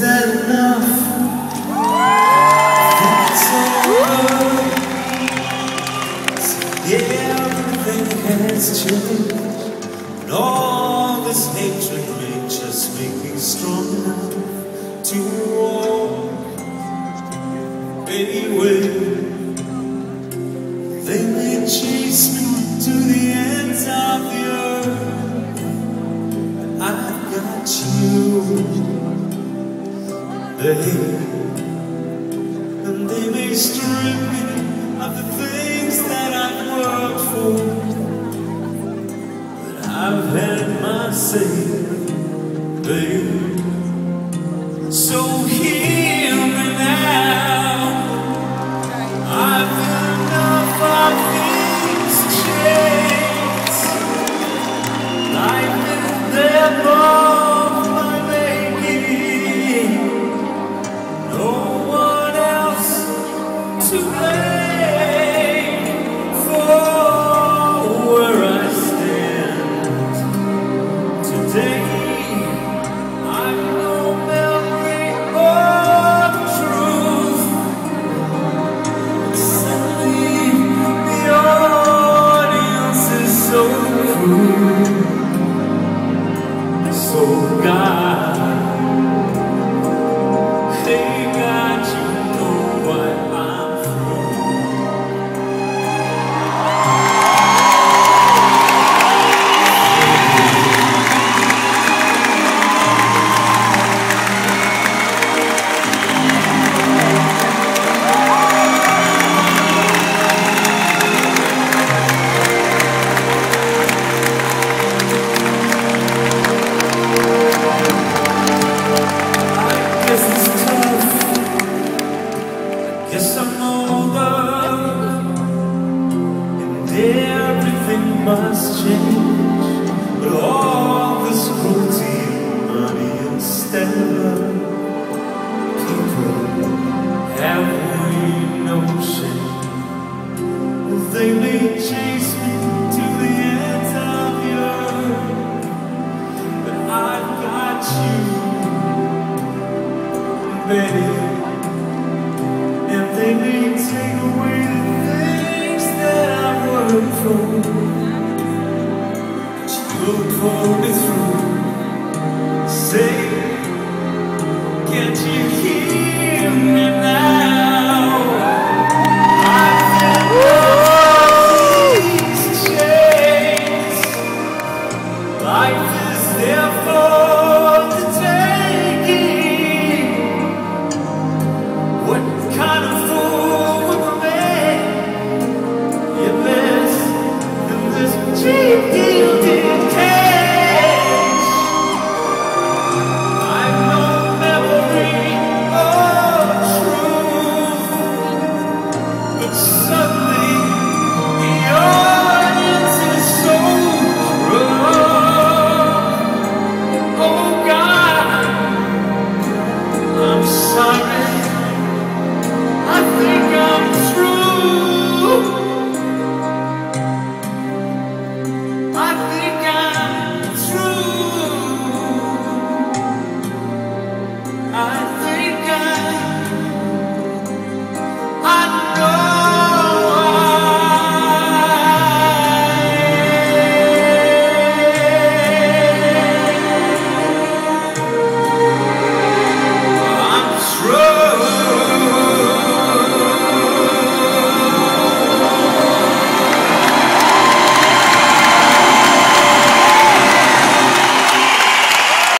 that enough? It's over. So everything has changed, and all this hatred may just make me strong enough to walk anyway. They may chase me to the ends of the earth, but I've got you, babe. And they may strip me of the things that I've worked for, but I've had my say, babe. So hear me now. I've had enough of these chains. Life is there of my making. No one else to blame for where I stand today. I've no memory of truth. Suddenly the audience is so cruel. So God, hey God, you know what I'm through. Guess it's tough. Guess I'm older, and everything must change. But all this cruelty, money instead of love, people have we no shame. They may chase me to the ends of the earth, but I've got you, baby. And they may take away the things that I've worked for, but you'll pull me through.